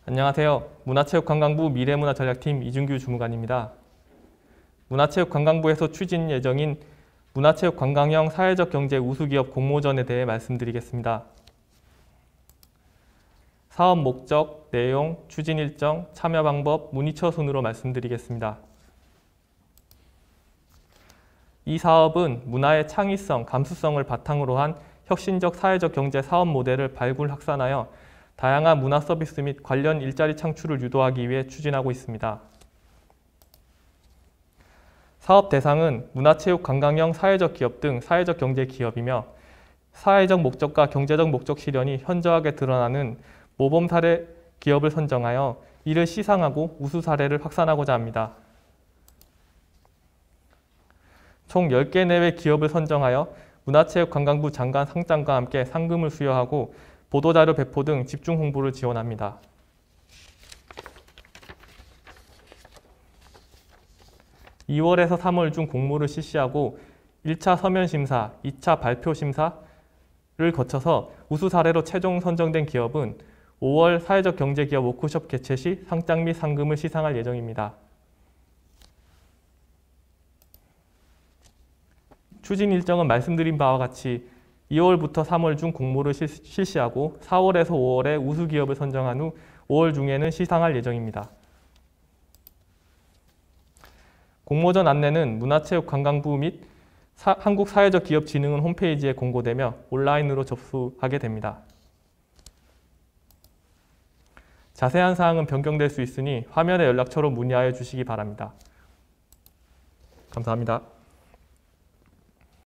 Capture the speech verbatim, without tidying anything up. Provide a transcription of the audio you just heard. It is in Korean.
안녕하세요. 문화체육관광부 미래문화전략팀 이준규 주무관입니다. 문화체육관광부에서 추진 예정인 문화체육관광형 사회적 경제 우수기업 공모전에 대해 말씀드리겠습니다. 사업 목적, 내용, 추진 일정, 참여 방법, 문의처 순으로 말씀드리겠습니다. 이 사업은 문화의 창의성, 감수성을 바탕으로 한 혁신적 사회적 경제 사업 모델을 발굴 확산하여 다양한 문화 서비스 및 관련 일자리 창출을 유도하기 위해 추진하고 있습니다. 사업 대상은 문화체육관광형 사회적 기업 등 사회적 경제 기업이며 사회적 목적과 경제적 목적 실현이 현저하게 드러나는 모범 사례 기업을 선정하여 이를 시상하고 우수 사례를 확산하고자 합니다. 총 열 개 내외 기업을 선정하여 문화체육관광부 장관 상장과 함께 상금을 수여하고 보도자료 배포 등 집중 홍보를 지원합니다. 이월에서 삼월 중 공모를 실시하고 일 차 서면 심사, 이 차 발표 심사를 거쳐서 우수 사례로 최종 선정된 기업은 오월 사회적 경제기업 워크숍 개최 시 상장 및 상금을 시상할 예정입니다. 추진 일정은 말씀드린 바와 같이 이월부터 삼월 중 공모를 실시하고 사월에서 오월에 우수 기업을 선정한 후 오월 중에는 시상할 예정입니다. 공모전 안내는 문화체육관광부 및 한국사회적기업진흥원 홈페이지에 공고되며 온라인으로 접수하게 됩니다. 자세한 사항은 변경될 수 있으니 화면의 연락처로 문의하여 주시기 바랍니다. 감사합니다.